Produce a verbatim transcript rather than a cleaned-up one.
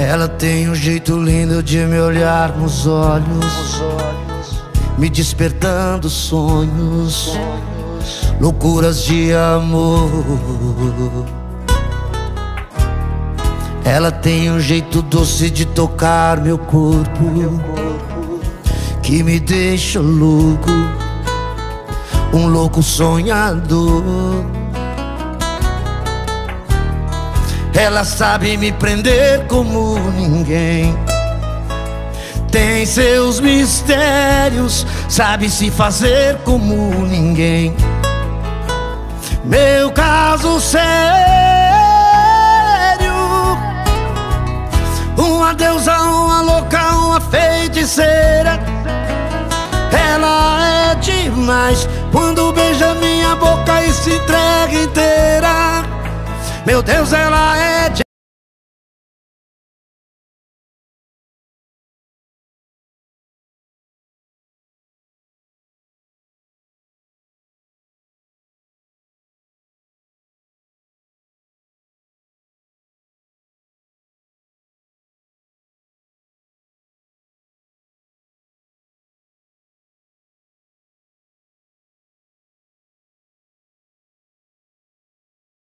Ela tem um jeito lindo de me olhar nos olhos, me despertando sonhos, loucuras de amor. Ela tem um jeito doce de tocar meu corpo, que me deixa louco, um louco sonhador. Ela sabe me prender como ninguém, tem seus mistérios, sabe se fazer como ninguém. Meu caso sério, uma deusa, uma louca, uma feiticeira. Ela é demais quando beija minha boca e se entrega inteira. Meu Deus, ela é demais.